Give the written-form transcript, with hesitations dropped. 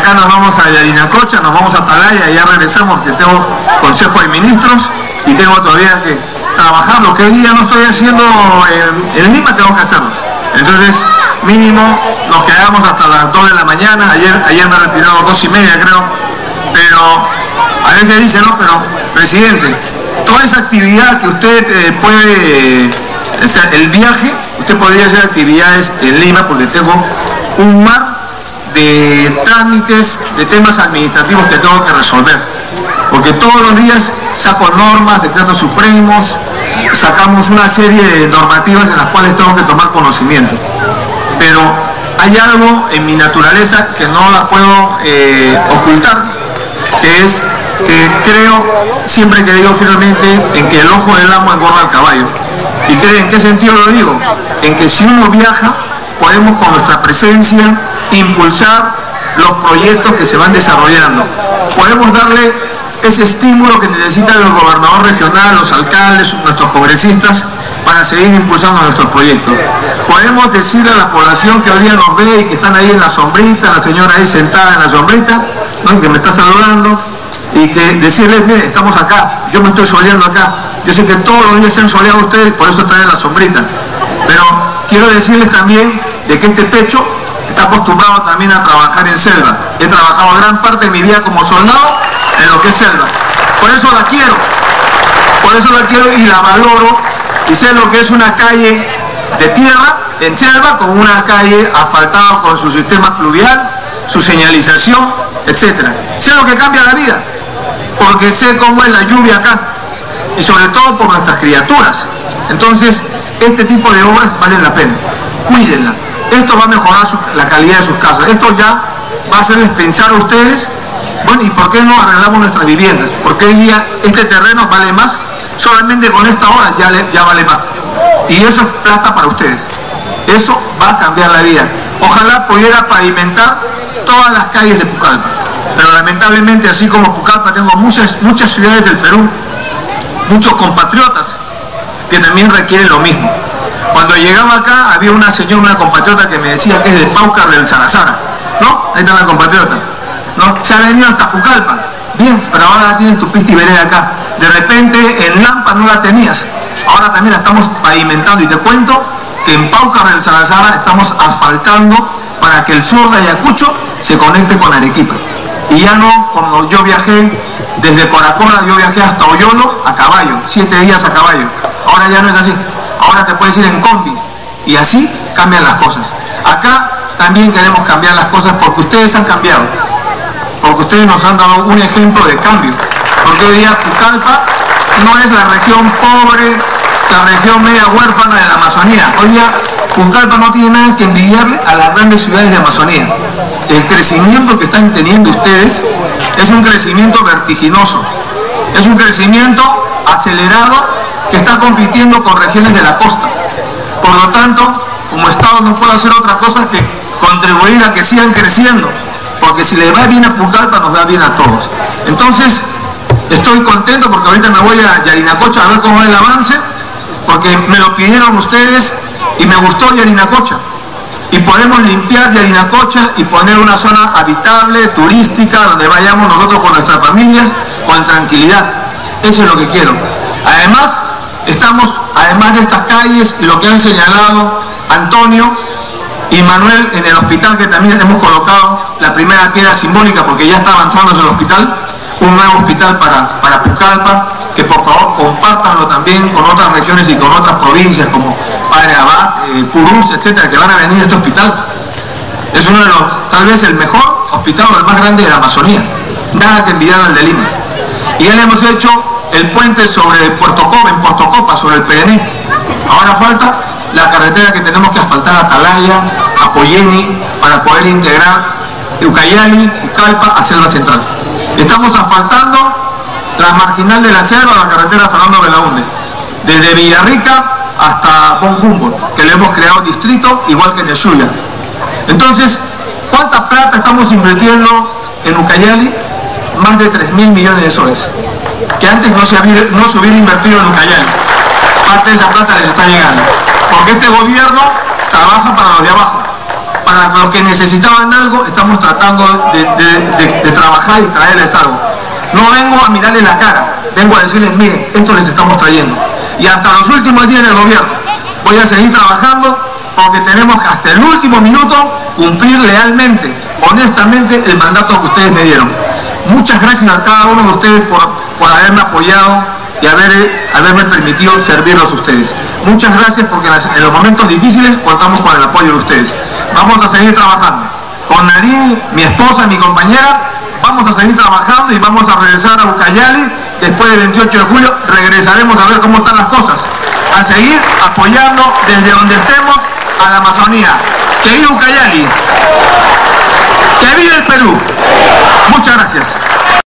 acá nos vamos a Yarinacocha, nos vamos a Atalaya, y ya regresamos porque tengo Consejo de Ministros y tengo todavía que trabajar lo que hoy día no estoy haciendo en Lima, tengo que hacerlo. Entonces, mínimo, nos quedamos hasta las 2 de la mañana, ayer me he retirado 2:30 creo, pero a veces dice, no, pero presidente, toda esa actividad que usted puede, o sea, el viaje, usted podría hacer actividades en Lima porque tengo un mar de trámites, de temas administrativos que tengo que resolver, porque todos los días saco normas, decretos supremos, sacamos una serie de normativas en las cuales tengo que tomar conocimiento, pero hay algo en mi naturaleza que no la puedo ocultar, que es que creo, siempre que digo firmemente, en que el ojo del amo engorda al caballo. ¿Y creen en qué sentido lo digo? En que si uno viaja, podemos con nuestra presencia impulsar los proyectos que se van desarrollando. Podemos darle ese estímulo que necesita el gobernador regional, los alcaldes, nuestros congresistas, para seguir impulsando nuestros proyectos. Podemos decirle a la población que hoy día nos ve y que están ahí en la sombrita, la señora ahí sentada en la sombrita, ¿no?, que me está saludando, y que decirles, mire, estamos acá, yo me estoy soleando acá, yo sé que todos los días se han soleado ustedes, por eso están en la sombrita, pero quiero decirles también de que este pecho está acostumbrado también a trabajar en selva. He trabajado gran parte de mi vida como soldado en lo que es selva, por eso la quiero y la valoro, y sé lo que es una calle de tierra en selva con una calle asfaltada con su sistema pluvial, su señalización, etcétera. Sé lo que cambia la vida, porque sé cómo es la lluvia acá, y sobre todo por nuestras criaturas. Entonces, este tipo de obras valen la pena, cuídenla. Esto va a mejorar la calidad de sus casas, esto ya va a hacerles pensar a ustedes, bueno, ¿y por qué no arreglamos nuestras viviendas? Porque hoy día este terreno vale más, solamente con esta obra ya vale más, y eso es plata para ustedes. Eso va a cambiar la vida. Ojalá pudiera pavimentar todas las calles de Pucallpa, pero lamentablemente, así como Pucallpa, tengo muchas ciudades del Perú, muchos compatriotas que también requieren lo mismo. Cuando llegaba acá había una señora, una compatriota que me decía que es de Paucar del Sarazara, ¿no? Ahí está la compatriota, ¿no? Se ha venido hasta Pucallpa, bien, pero ahora tienes tu pista y vereda acá. De repente en Lampa no la tenías, ahora también la estamos pavimentando, y te cuento que en Paucar del Sarazara estamos asfaltando para que el sur de Ayacucho se conecte con Arequipa. Y ya no, como yo viajé desde Coracora, yo viajé hasta Oyolo a caballo, 7 días a caballo. Ahora ya no es así, ahora te puedes ir en combi, y así cambian las cosas. Acá también queremos cambiar las cosas porque ustedes han cambiado, porque ustedes nos han dado un ejemplo de cambio, porque hoy día Pucallpa no es la región pobre, la región media huérfana de la Amazonía. Hoy día Pucallpa no tiene nada que envidiarle a las grandes ciudades de Amazonía. El crecimiento que están teniendo ustedes es un crecimiento vertiginoso, es un crecimiento acelerado que está compitiendo con regiones de la costa. Por lo tanto, como Estado no puedo hacer otra cosa que contribuir a que sigan creciendo, porque si les va bien a Pucallpa, nos va bien a todos. Entonces, estoy contento porque ahorita me voy a Yarinacocha a ver cómo va el avance, porque me lo pidieron ustedes y me gustó Yarinacocha. Y podemos limpiar Yarinacocha y poner una zona habitable, turística, donde vayamos nosotros con nuestras familias con tranquilidad. Eso es lo que quiero. Además, además de estas calles y lo que han señalado Antonio y Manuel en el hospital, que también hemos colocado la primera piedra simbólica porque ya está avanzándose el hospital, un nuevo hospital para Pucallpa, que por favor compártanlo también con otras regiones y con otras provincias como Padre Abad, Purús, etcétera, que van a venir a este hospital. Es uno de los, tal vez el mejor hospital o el más grande de la Amazonía, nada que envidiar al de Lima. Y ya le hemos hecho el puente sobre Puerto Copa, sobre el Perené. Ahora falta la carretera que tenemos que asfaltar a Atalaya, a Poyeni, para poder integrar Ucayali, Pucallpa a Selva Central. Estamos asfaltando la marginal de la selva, la carretera Fernando Belaúnde, desde Villarrica hasta Bon Humboldt, que le hemos creado distrito igual que en el Suya. Entonces, ¿cuánta plata estamos invirtiendo en Ucayali? Más de 3.000 millones de soles, que antes no se hubiera invertido en Ucayali. Parte de esa plata les está llegando, porque este gobierno trabaja para los de abajo, para los que necesitaban algo, estamos tratando de trabajar y traerles algo. No vengo a mirarles la cara, vengo a decirles, miren, esto les estamos trayendo. Y hasta los últimos días del gobierno voy a seguir trabajando, porque tenemos que hasta el último minuto cumplir lealmente, honestamente, el mandato que ustedes me dieron. Muchas gracias a cada uno de ustedes por haberme apoyado y haberme permitido servirlos a ustedes. Muchas gracias, porque en los momentos difíciles contamos con el apoyo de ustedes. Vamos a seguir trabajando. Con Nadine, mi esposa, mi compañera, vamos a seguir trabajando y vamos a regresar a Ucayali. Después del 28 de julio regresaremos a ver cómo están las cosas. A seguir apoyando desde donde estemos a la Amazonía. ¡Que viva Ucayali! ¡Que viva el Perú! Muchas gracias.